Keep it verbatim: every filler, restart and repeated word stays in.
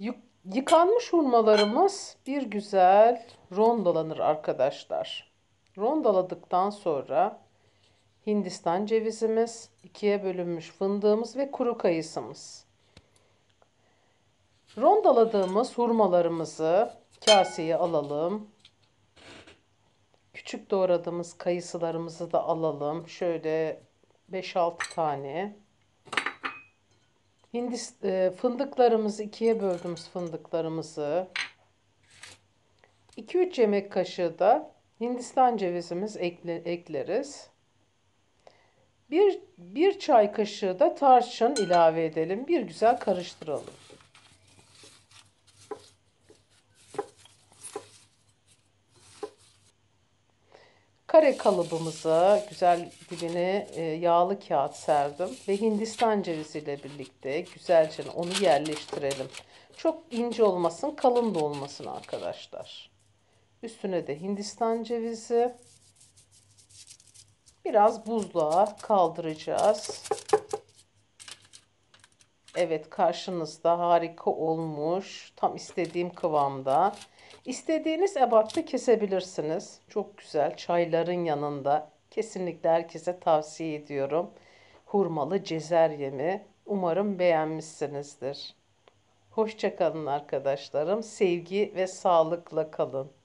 Yıkanmış hurmalarımız bir güzel rondolanır arkadaşlar. Rondaladıktan sonra Hindistan cevizimiz, ikiye bölünmüş fındığımız ve kuru kayısımız. Rondaladığımız hurmalarımızı kaseye alalım. Küçük doğradığımız kayısılarımızı da alalım. Şöyle beş altı tane. Hindist e, fındıklarımızı ikiye böldüğümüz fındıklarımızı iki üç yemek kaşığı da Hindistan cevizimiz ekle, ekleriz. Bir, bir çay kaşığı da tarçın ilave edelim. Bir güzel karıştıralım. Kare kalıbımıza güzel dibine e, yağlı kağıt serdim ve Hindistan cevizi ile birlikte güzelce onu yerleştirelim. Çok ince olmasın, kalın da olmasın arkadaşlar. Üstüne de Hindistan cevizi. Biraz buzluğa kaldıracağız. Evet, karşınızda harika olmuş. Tam istediğim kıvamda. İstediğiniz ebatta kesebilirsiniz. Çok güzel. Çayların yanında. Kesinlikle herkese tavsiye ediyorum. Hurmalı cezeryemi. Umarım beğenmişsinizdir. Hoşça kalın arkadaşlarım. Sevgi ve sağlıkla kalın.